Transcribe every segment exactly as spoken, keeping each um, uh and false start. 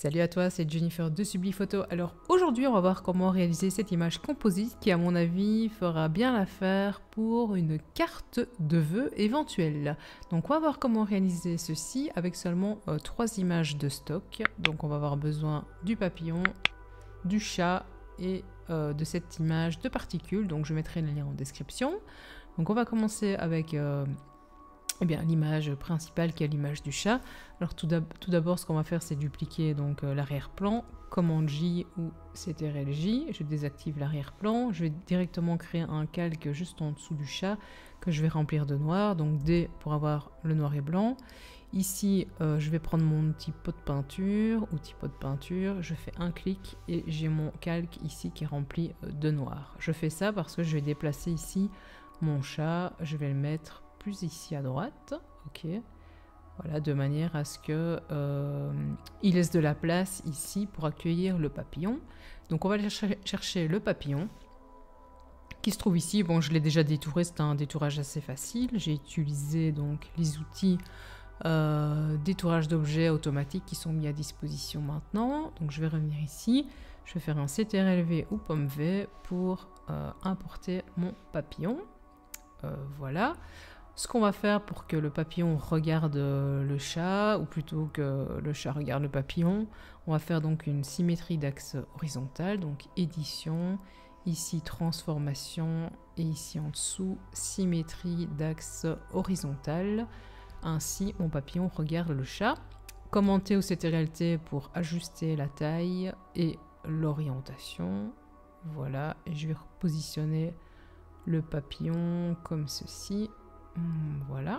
Salut à toi, c'est Jennifer de Subliphoto. Alors aujourd'hui, on va voir comment réaliser cette image composite qui, à mon avis, fera bien l'affaire pour une carte de vœux éventuelle. Donc on va voir comment réaliser ceci avec seulement euh, trois images de stock. Donc on va avoir besoin du papillon, du chat et euh, de cette image de particules. Donc je mettrai le lien en description. Donc on va commencer avec... Euh, Eh bien, l'image principale qui est l'image du chat. Alors tout d'abord, ce qu'on va faire, c'est dupliquer donc euh, l'arrière-plan. Commande J ou Ctrl J. Je désactive l'arrière-plan. Je vais directement créer un calque juste en dessous du chat que je vais remplir de noir. Donc D pour avoir le noir et blanc. Ici, euh, je vais prendre mon petit pot de peinture, outil pot de peinture. Je fais un clic et j'ai mon calque ici qui est rempli de noir. Je fais ça parce que je vais déplacer ici mon chat. Je vais le mettre plus ici à droite, ok, voilà, de manière à ce que euh, il laisse de la place ici pour accueillir le papillon. Donc on va aller chercher, chercher le papillon qui se trouve ici. Bon, je l'ai déjà détouré, c'est un détourage assez facile. J'ai utilisé donc les outils euh, détourage d'objets automatiques qui sont mis à disposition maintenant. Donc je vais revenir ici, je vais faire un Ctrl V ou pomme V pour euh, importer mon papillon. Euh, voilà. Ce qu'on va faire pour que le papillon regarde le chat, ou plutôt que le chat regarde le papillon, on va faire donc une symétrie d'axe horizontal, donc édition, ici transformation, et ici en dessous, symétrie d'axe horizontal. Ainsi, mon papillon regarde le chat. Commenter au Ctrl T pour ajuster la taille et l'orientation. Voilà, et je vais repositionner le papillon comme ceci. Voilà.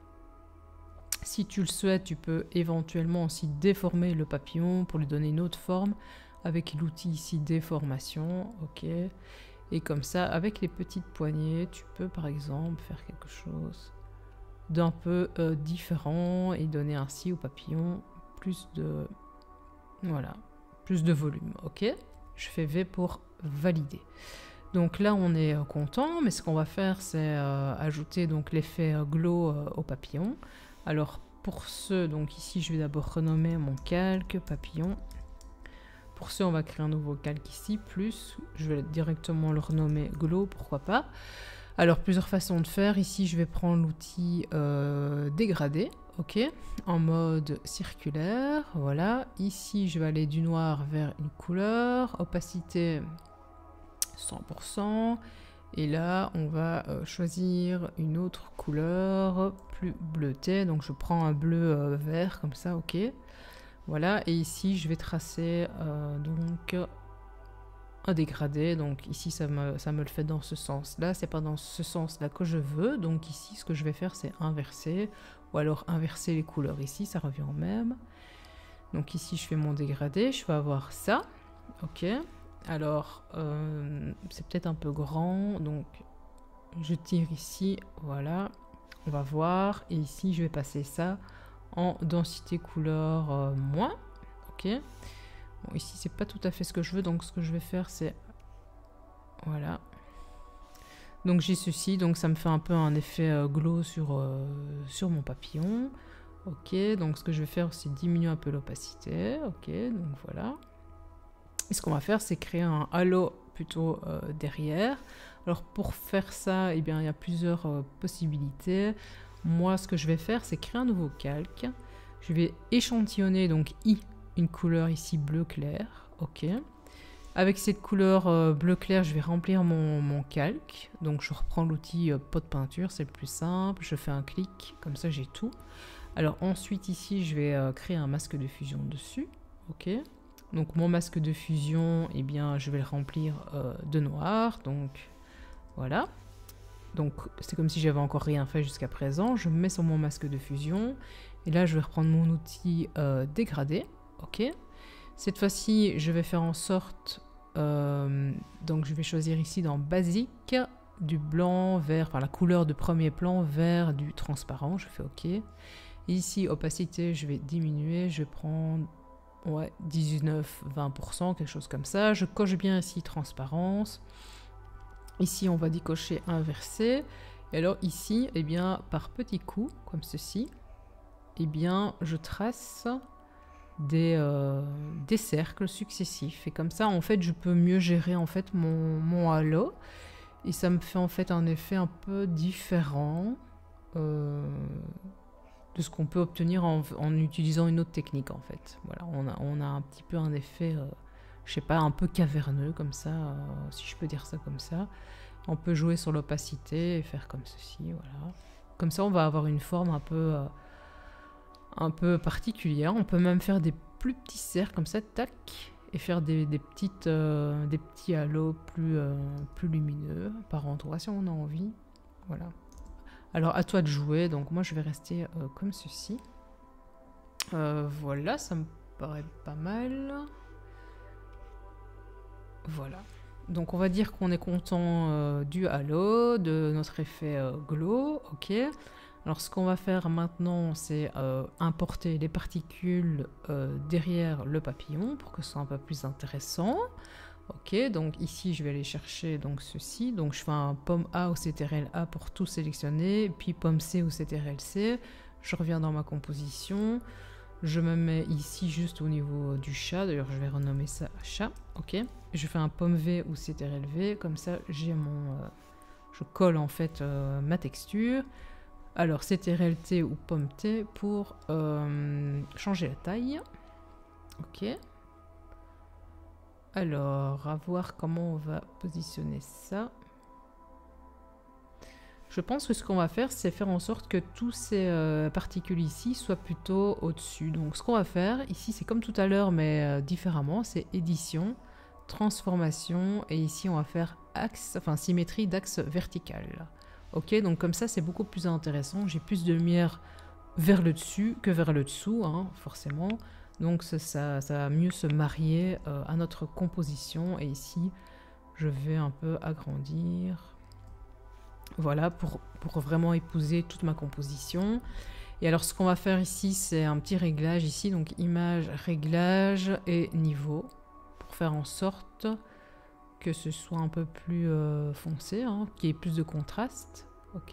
Si tu le souhaites, tu peux éventuellement aussi déformer le papillon pour lui donner une autre forme avec l'outil ici déformation, ok. Et comme ça, avec les petites poignées, tu peux par exemple faire quelque chose d'un peu euh, différent et donner ainsi au papillon plus de, voilà, plus de volume, ok. Je fais V pour valider. Donc là, on est content, mais ce qu'on va faire, c'est euh, ajouter donc l'effet euh, glow euh, au papillon. Alors pour ce, donc ici, je vais d'abord renommer mon calque papillon. Pour ce, on va créer un nouveau calque ici, plus, je vais directement le renommer glow, pourquoi pas. Alors plusieurs façons de faire. Ici, je vais prendre l'outil euh, dégradé, ok, en mode circulaire, voilà. Ici, je vais aller du noir vers une couleur, opacité cent pour cent, et là on va euh, choisir une autre couleur plus bleutée, donc je prends un bleu euh, vert comme ça, ok, voilà. Et ici je vais tracer euh, donc un dégradé, donc ici ça me, ça me le fait dans ce sens là, c'est pas dans ce sens là que je veux, donc ici ce que je vais faire c'est inverser, ou alors inverser les couleurs ici, ça revient au même. Donc ici je fais mon dégradé, je vais avoir ça, ok. Alors, euh, c'est peut-être un peu grand, donc je tire ici, voilà, on va voir, et ici je vais passer ça en densité couleur euh, moins, ok. Bon, ici c'est pas tout à fait ce que je veux, donc ce que je vais faire c'est, voilà. Donc j'ai ceci, donc ça me fait un peu un effet euh, glow sur, euh, sur mon papillon, ok. Donc ce que je vais faire c'est diminuer un peu l'opacité, ok, donc voilà. Et ce qu'on va faire, c'est créer un halo plutôt euh, derrière. Alors pour faire ça, eh bien, il y a plusieurs euh, possibilités. Moi, ce que je vais faire, c'est créer un nouveau calque. Je vais échantillonner donc I, une couleur ici bleu clair. Ok. Avec cette couleur euh, bleu clair, je vais remplir mon, mon calque. Donc je reprends l'outil euh, pot de peinture, c'est le plus simple. Je fais un clic, comme ça j'ai tout. Alors ensuite ici, je vais euh, créer un masque de fusion dessus. Ok. Donc mon masque de fusion, eh bien, je vais le remplir euh, de noir. Donc voilà. Donc c'est comme si j'avais encore rien fait jusqu'à présent. Je me mets sur mon masque de fusion. Et là, je vais reprendre mon outil euh, dégradé. Ok. Cette fois-ci, je vais faire en sorte... Euh, donc je vais choisir ici dans basique, du blanc vers... Enfin la couleur de premier plan vers du transparent. Je fais OK. Et ici, opacité, je vais diminuer. Je vais prendre... Ouais, dix-neuf à vingt pour cent, quelque chose comme ça. Je coche bien ici transparence. Ici, on va décocher inversé. Et alors ici, eh bien, par petits coups, comme ceci, eh bien, je trace des, euh, des cercles successifs. Et comme ça, en fait, je peux mieux gérer en fait mon, mon halo. Et ça me fait en fait un effet un peu différent euh, de ce qu'on peut obtenir en, en utilisant une autre technique en fait. Voilà, on a, on a un petit peu un effet, euh, je sais pas, un peu caverneux comme ça, euh, si je peux dire ça comme ça. On peut jouer sur l'opacité et faire comme ceci, voilà. Comme ça, on va avoir une forme un peu, euh, un peu particulière. On peut même faire des plus petits cercles comme ça, tac, et faire des, des, petites, euh, des petits halos plus, euh, plus lumineux par endroit si on a envie. Voilà. Alors, à toi de jouer. Donc, moi, je vais rester euh, comme ceci. Euh, voilà, ça me paraît pas mal. Voilà. Donc on va dire qu'on est content euh, du halo, de notre effet euh, glow, ok. Alors ce qu'on va faire maintenant, c'est euh, importer les particules euh, derrière le papillon pour que ce soit un peu plus intéressant. Ok, donc ici je vais aller chercher donc ceci. Donc je fais un pomme A au C T R L A pour tout sélectionner, puis pomme C au C T R L C. Je reviens dans ma composition. Je me mets ici juste au niveau du chat, d'ailleurs je vais renommer ça chat, ok. Je fais un pomme V ou C T R L V, comme ça j'ai mon... Euh, je colle en fait euh, ma texture. Alors C T R L T ou pomme T pour euh, changer la taille, ok. Alors, à voir comment on va positionner ça. Je pense que ce qu'on va faire, c'est faire en sorte que tous ces euh, particules ici soient plutôt au-dessus. Donc ce qu'on va faire, ici c'est comme tout à l'heure, mais euh, différemment, c'est édition, transformation, et ici on va faire axe, enfin symétrie d'axe vertical. Ok, donc comme ça c'est beaucoup plus intéressant, j'ai plus de lumière vers le dessus que vers le dessous, hein, forcément. Donc ça, ça, ça va mieux se marier euh, à notre composition, et ici je vais un peu agrandir... Voilà, pour, pour vraiment épouser toute ma composition. Et alors, ce qu'on va faire ici, c'est un petit réglage ici. Donc, image, réglage et niveau. Pour faire en sorte que ce soit un peu plus euh, foncé, hein, qu'il y ait plus de contraste. Ok.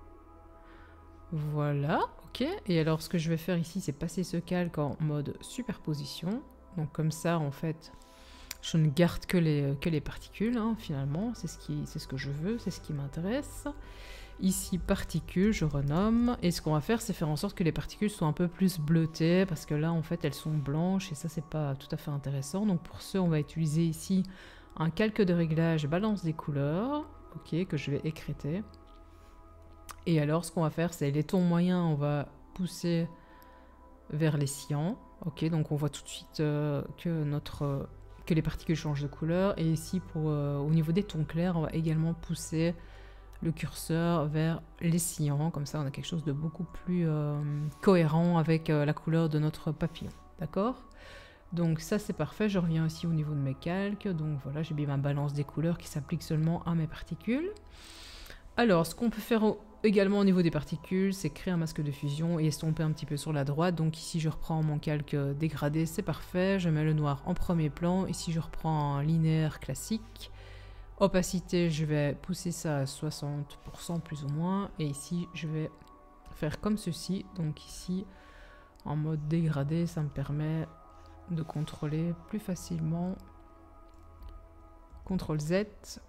Voilà, ok. Et alors, ce que je vais faire ici, c'est passer ce calque en mode superposition. Donc, comme ça, en fait... Je ne garde que les, que les particules, hein, finalement, c'est ce, qui, c'est ce que je veux, c'est ce qui m'intéresse. Ici, particules, je renomme. Et ce qu'on va faire, c'est faire en sorte que les particules soient un peu plus bleutées, parce que là, en fait, elles sont blanches, et ça, c'est pas tout à fait intéressant. Donc pour ce, on va utiliser ici un calque de réglage balance des couleurs, ok, que je vais écréter. Et alors, ce qu'on va faire, c'est les tons moyens, on va pousser vers les cyans. Ok, donc on voit tout de suite euh, que notre... Euh, que les particules changent de couleur. Et ici, pour, euh, au niveau des tons clairs, on va également pousser le curseur vers les cyans. Comme ça, on a quelque chose de beaucoup plus euh, cohérent avec euh, la couleur de notre papillon. D'accord? Donc ça, c'est parfait. Je reviens aussi au niveau de mes calques. Donc voilà, j'ai bien ma balance des couleurs qui s'applique seulement à mes particules. Alors, ce qu'on peut faire au, également au niveau des particules, c'est créer un masque de fusion et estomper un petit peu sur la droite. Donc ici, je reprends mon calque dégradé, c'est parfait. Je mets le noir en premier plan. Ici, je reprends un linéaire classique. Opacité, je vais pousser ça à soixante pour cent plus ou moins. Et ici, je vais faire comme ceci. Donc ici, en mode dégradé, ça me permet de contrôler plus facilement. contrôle Z.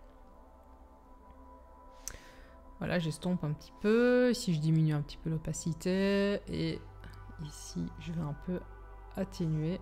Voilà, j'estompe un petit peu. Ici, je diminue un petit peu l'opacité. Et ici, je vais un peu atténuer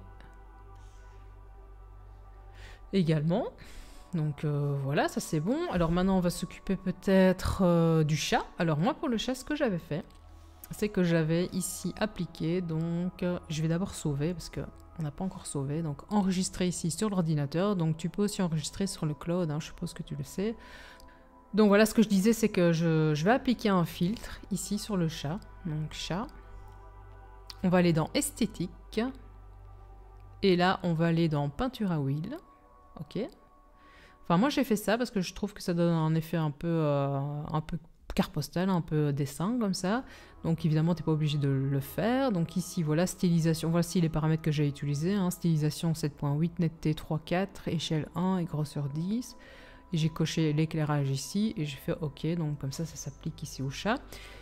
également. Donc euh, voilà, ça c'est bon. Alors maintenant, on va s'occuper peut-être euh, du chat. Alors moi, pour le chat, ce que j'avais fait, c'est que j'avais ici appliqué. Donc, euh, je vais d'abord sauver parce que on n'a pas encore sauvé. Donc, enregistrer ici sur l'ordinateur. Donc, tu peux aussi enregistrer sur le cloud. Hein, je suppose que tu le sais. Donc voilà, ce que je disais, c'est que je, je vais appliquer un filtre ici sur le chat. Donc chat. On va aller dans esthétique. Et là, on va aller dans peinture à huile. Ok. Enfin, moi, j'ai fait ça parce que je trouve que ça donne un effet un peu, euh, un peu carte postale, un peu dessin comme ça. Donc évidemment, tu n'es pas obligé de le faire. Donc ici, voilà, stylisation. Voici les paramètres que j'ai utilisés. Hein. Stylisation sept point huit, netteté trois virgule quatre, échelle un et grosseur dix. J'ai coché l'éclairage ici et j'ai fait OK, donc comme ça, ça s'applique ici au chat.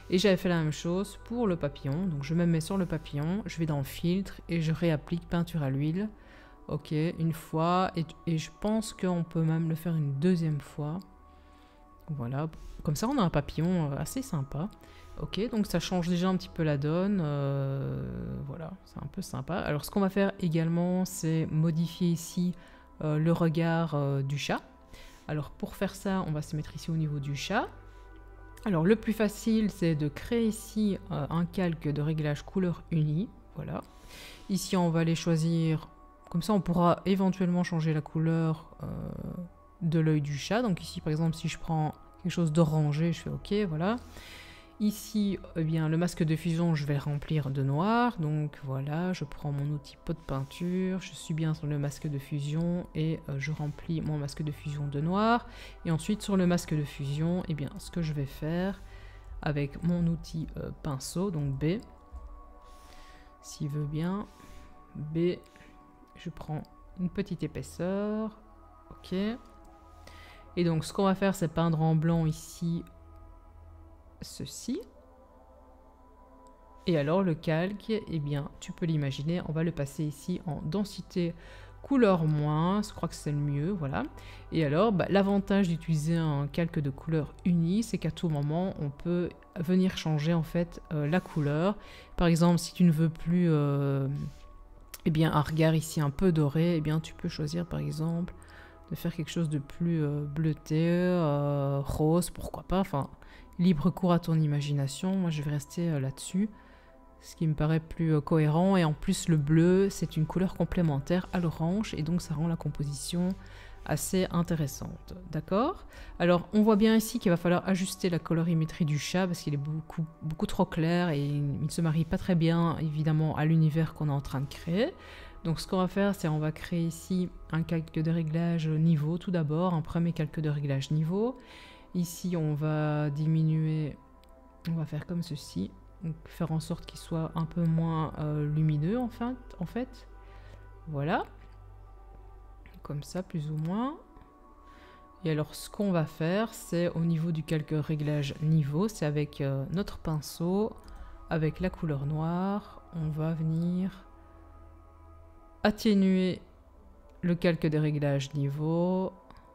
Et j'avais fait la même chose pour le papillon. Donc je me mets sur le papillon, je vais dans filtre et je réapplique peinture à l'huile. Ok, une fois. Et, et je pense qu'on peut même le faire une deuxième fois. Voilà, comme ça on a un papillon assez sympa. Ok, donc ça change déjà un petit peu la donne. Euh, voilà, c'est un peu sympa. Alors ce qu'on va faire également, c'est modifier ici euh, le regard euh, du chat. Alors pour faire ça, on va se mettre ici au niveau du chat. Alors le plus facile, c'est de créer ici euh, un calque de réglage couleur unie. Voilà. Ici, on va les choisir. Comme ça, on pourra éventuellement changer la couleur euh, de l'œil du chat. Donc ici, par exemple, si je prends quelque chose d'orangé, je fais OK, voilà. Ici, eh bien, le masque de fusion, je vais le remplir de noir. Donc voilà, je prends mon outil pot de peinture, je suis bien sur le masque de fusion et euh, je remplis mon masque de fusion de noir. Et ensuite, sur le masque de fusion, eh bien, ce que je vais faire avec mon outil euh, pinceau, donc B, s'il veut bien, B, je prends une petite épaisseur, OK. Et donc, ce qu'on va faire, c'est peindre en blanc ici ceci. Et alors le calque, eh bien tu peux l'imaginer, on va le passer ici en densité couleur moins, je crois que c'est le mieux, voilà. Et alors bah, l'avantage d'utiliser un calque de couleur unie, c'est qu'à tout moment on peut venir changer en fait euh, la couleur. Par exemple, si tu ne veux plus euh, eh bien un regard ici un peu doré, eh bien tu peux choisir par exemple de faire quelque chose de plus euh, bleuté, euh, rose, pourquoi pas, enfin libre cours à ton imagination. Moi je vais rester euh, là-dessus, ce qui me paraît plus euh, cohérent. Et en plus le bleu c'est une couleur complémentaire à l'orange et donc ça rend la composition assez intéressante, d'accord. Alors on voit bien ici qu'il va falloir ajuster la colorimétrie du chat parce qu'il est beaucoup, beaucoup trop clair et il ne se marie pas très bien évidemment à l'univers qu'on est en train de créer. Donc ce qu'on va faire, c'est on va créer ici un calque de réglage niveau tout d'abord, un premier calque de réglage niveau. Ici on va diminuer, on va faire comme ceci, donc faire en sorte qu'il soit un peu moins euh, lumineux en fait, en fait. Voilà, comme ça plus ou moins. Et alors ce qu'on va faire, c'est au niveau du calque réglage niveau, c'est avec euh, notre pinceau, avec la couleur noire, on va venir atténuer le calque de réglage niveau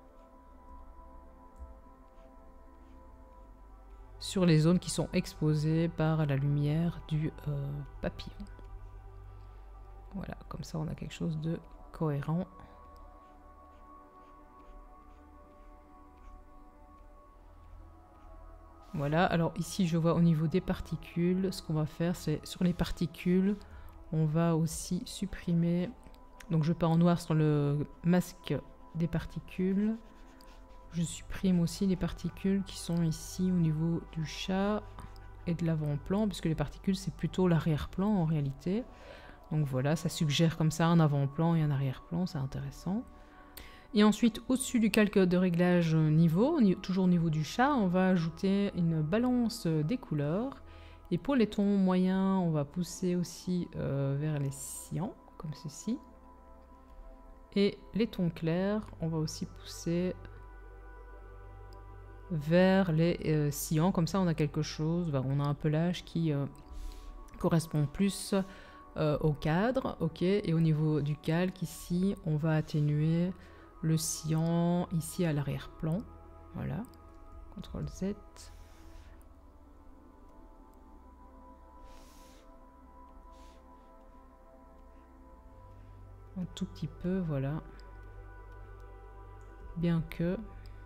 sur les zones qui sont exposées par la lumière du euh, papillon. Voilà, comme ça on a quelque chose de cohérent. Voilà, alors ici je vois au niveau des particules, ce qu'on va faire c'est sur les particules, on va aussi supprimer, donc je peins en noir sur le masque des particules. Je supprime aussi les particules qui sont ici au niveau du chat et de l'avant-plan, puisque les particules c'est plutôt l'arrière-plan en réalité. Donc voilà, ça suggère comme ça un avant-plan et un arrière-plan, c'est intéressant. Et ensuite, au-dessus du calque de réglage niveau, toujours au niveau du chat, on va ajouter une balance des couleurs. Et pour les tons moyens, on va pousser aussi euh, vers les cyans, comme ceci. Et les tons clairs, on va aussi pousser vers les euh, cyans. Comme ça, on a quelque chose, bah, on a un pelage qui euh, correspond plus euh, au cadre. Ok. Et au niveau du calque, ici, on va atténuer le cyan ici à l'arrière-plan. Voilà. contrôle Z. Un tout petit peu, voilà. Bien que...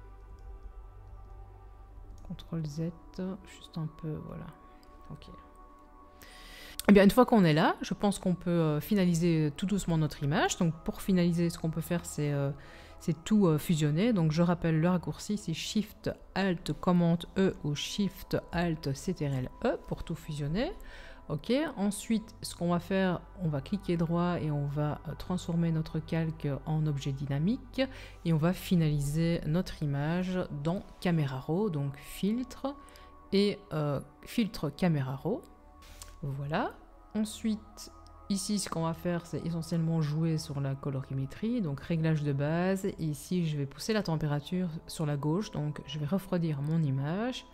contrôle Z, juste un peu, voilà. Ok. Et bien, une fois qu'on est là, je pense qu'on peut euh, finaliser tout doucement notre image. Donc, pour finaliser, ce qu'on peut faire, c'est euh, tout euh, fusionner. Donc, je rappelle le raccourci, c'est Shift, Alt, Command E ou Shift, Alt, C T R L E pour tout fusionner. Ok. Ensuite, ce qu'on va faire, on va cliquer droit et on va euh, transformer notre calque en objet dynamique. Et on va finaliser notre image dans Camera Raw, donc filtre et euh, filtre Camera Raw. Voilà. Ensuite, ici, ce qu'on va faire, c'est essentiellement jouer sur la colorimétrie, donc réglage de base. Et ici, je vais pousser la température sur la gauche, donc je vais refroidir mon image.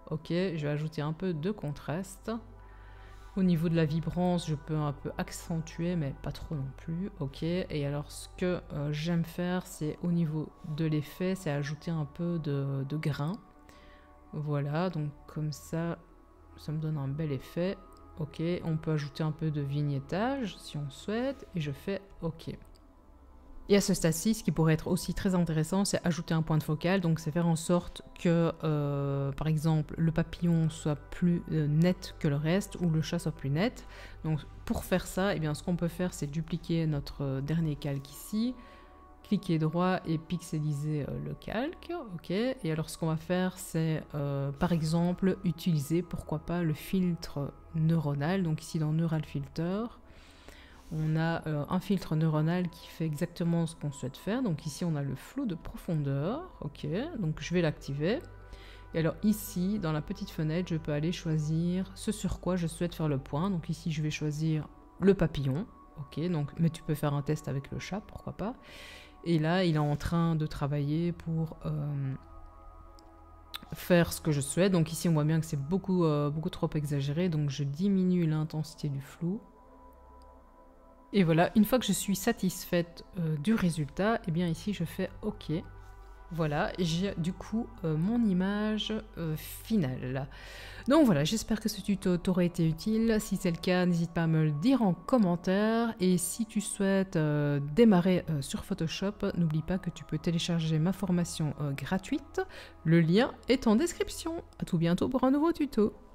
Ok, je vais ajouter un peu de contraste. Au niveau de la vibrance, je peux un peu accentuer, mais pas trop non plus. Ok, et alors ce que euh, j'aime faire, c'est au niveau de l'effet, c'est ajouter un peu de, de grain. Voilà, donc comme ça, ça me donne un bel effet. Ok, on peut ajouter un peu de vignettage si on souhaite, et je fais ok. Et à ce stade-ci, ce qui pourrait être aussi très intéressant, c'est ajouter un point de focal, donc c'est faire en sorte que, euh, par exemple, le papillon soit plus euh, net que le reste, ou le chat soit plus net. Donc pour faire ça, eh bien, ce qu'on peut faire, c'est dupliquer notre dernier calque ici, cliquer droit et pixeliser euh, le calque. Ok. Et alors ce qu'on va faire, c'est euh, par exemple utiliser, pourquoi pas, le filtre neuronal. Donc ici dans Neural Filter, on a euh, un filtre neuronal qui fait exactement ce qu'on souhaite faire. Donc ici, on a le flou de profondeur. Ok, donc je vais l'activer. Et alors ici, dans la petite fenêtre, je peux aller choisir ce sur quoi je souhaite faire le point. Donc ici, je vais choisir le papillon. Ok, donc, mais tu peux faire un test avec le chat, pourquoi pas. Et là, il est en train de travailler pour euh, faire ce que je souhaite. Donc ici, on voit bien que c'est beaucoup, euh, beaucoup trop exagéré. Donc je diminue l'intensité du flou. Et voilà, une fois que je suis satisfaite euh, du résultat, eh bien ici je fais OK. Voilà, j'ai du coup euh, mon image euh, finale. Donc voilà, j'espère que ce tuto t'aura été utile. Si c'est le cas, n'hésite pas à me le dire en commentaire. Et si tu souhaites euh, démarrer euh, sur Photoshop, n'oublie pas que tu peux télécharger ma formation euh, gratuite. Le lien est en description. À tout bientôt pour un nouveau tuto.